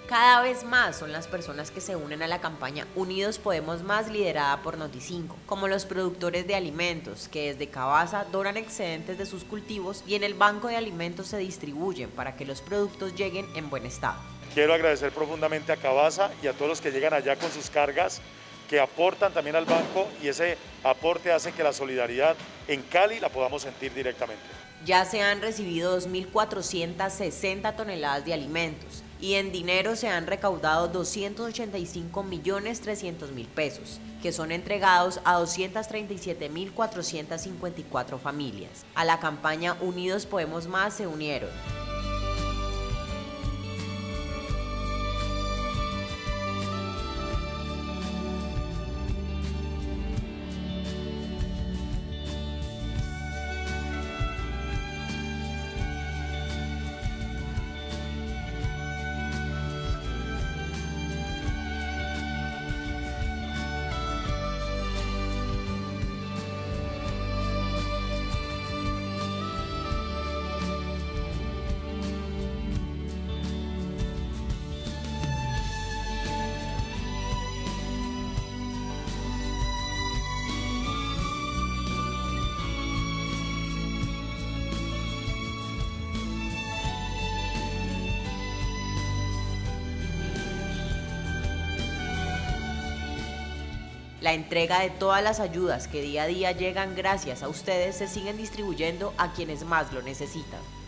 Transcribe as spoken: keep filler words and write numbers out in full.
Cada vez más son las personas que se unen a la campaña Unidos Podemos Más liderada por Noticinco, como los productores de alimentos que desde Cabaza donan excedentes de sus cultivos y en el banco de alimentos se distribuyen para que los productos lleguen en buen estado. Quiero agradecer profundamente a Cabaza y a todos los que llegan allá con sus cargas, que aportan también al banco, y ese aporte hace que la solidaridad en Cali la podamos sentir directamente. Ya se han recibido dos mil cuatrocientas sesenta toneladas de alimentos y en dinero se han recaudado doscientos ochenta y cinco millones trescientos mil pesos, que son entregados a doscientas treinta y siete mil cuatrocientas cincuenta y cuatro familias. A la campaña Unidos Podemos Más se unieron La entrega de todas las ayudas que día a día llegan gracias a ustedes se siguen distribuyendo a quienes más lo necesitan.